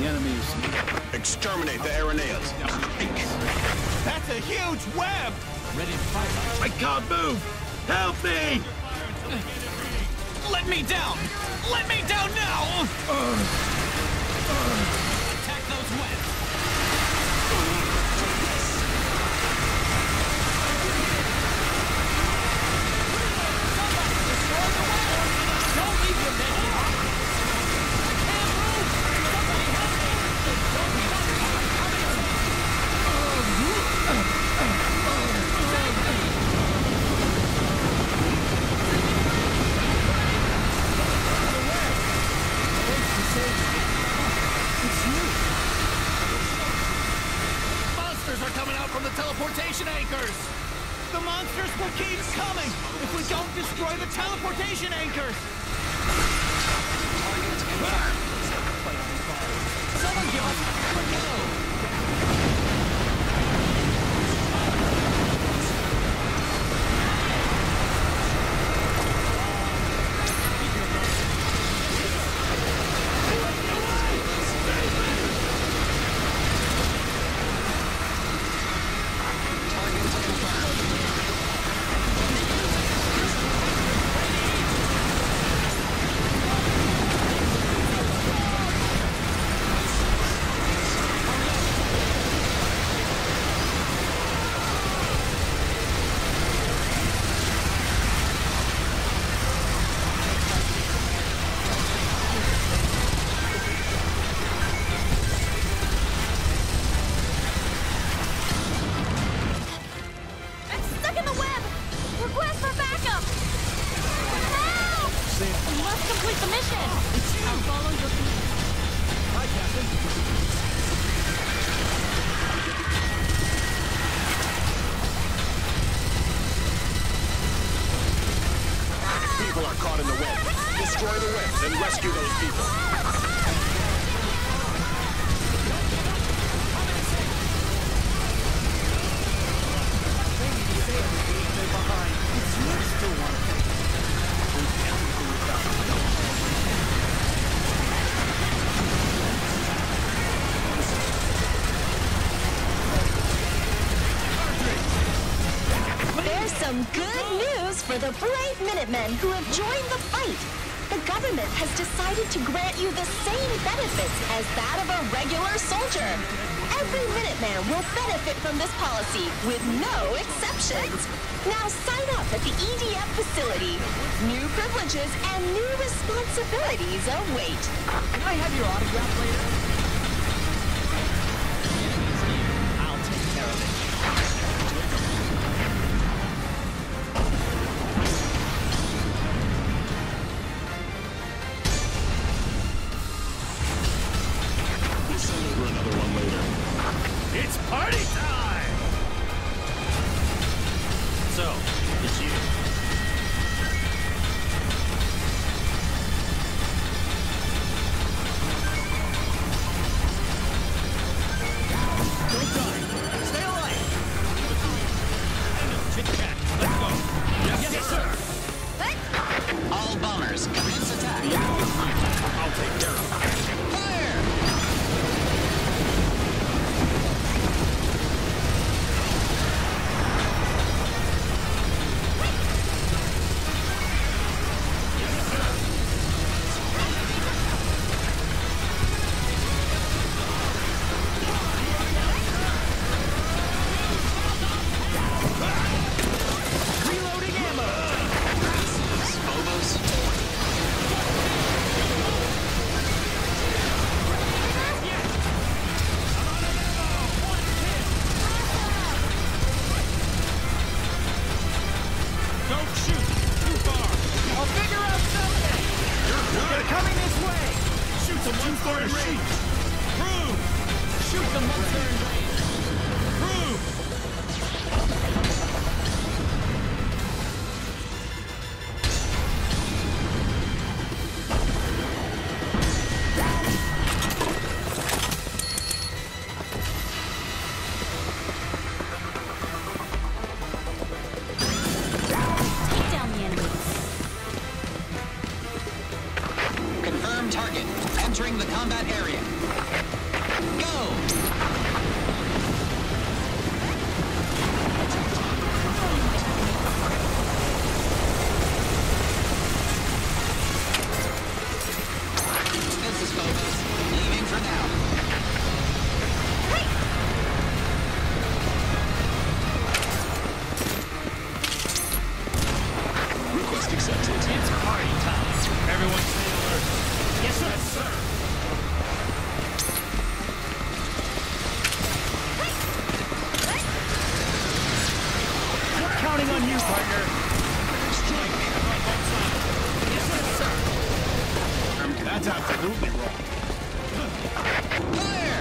enemies. Exterminate the Arenaeans. That's a huge web! Ready to fight. I can't move! Help me! Let me down! Let me down now! Attack those webs! Don't leave your men here! Monsters are coming out from the teleportation anchors! The monsters will keep coming if we don't destroy the teleportation anchors! Someone give us a go! People are caught in the web. Destroy the webs and rescue those people. There's some good news for the brave Minutemen who have joined the fight. The government has decided to grant you the same benefits as that of a regular soldier. Every Minuteman will benefit from this policy with no exceptions. Now sign up at the EDF facility. New privileges and new responsibilities await. Can I have your autograph later? I'll take care of it. For another one later. It's party time! So, it's you. Don't die! Stay alive! Chit-chat, let's go! Yes, sir! All bombers, commence attack. I'll take care of it. Fire! Reloading ammo! Phobos. Don't shoot! Too far! I'll figure out something! They're coming this way! Shoot the monster in range! Prove! Shoot the monster in range! Prove! Take down the enemies. Confirm target. Entering the combat area. Request accepted. It's party time. Everyone stay alert. Yes, sir. Yes, sir. Counting on you, partner. Yes, sir. That's absolutely wrong. Clear!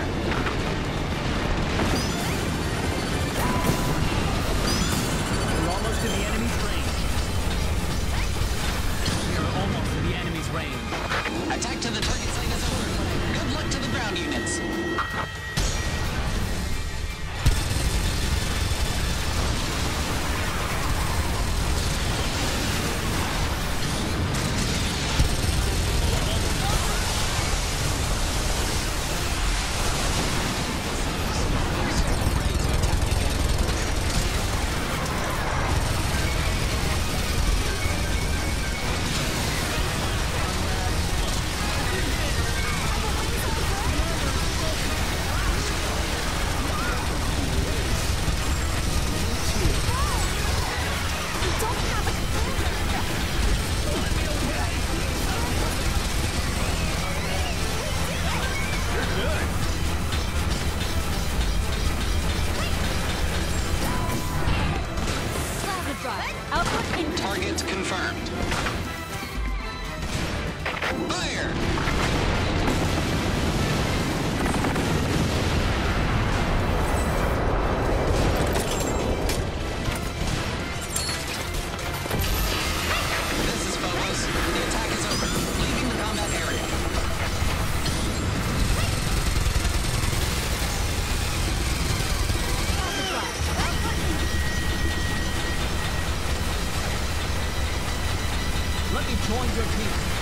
We're almost to the enemy's range. We're almost to the enemy's range. Attack to the target site is over. Good luck to the ground units. Output in Target confirmed. Fire! This is Phobos. The attack is over. Leaving the combat area. Let me join your team.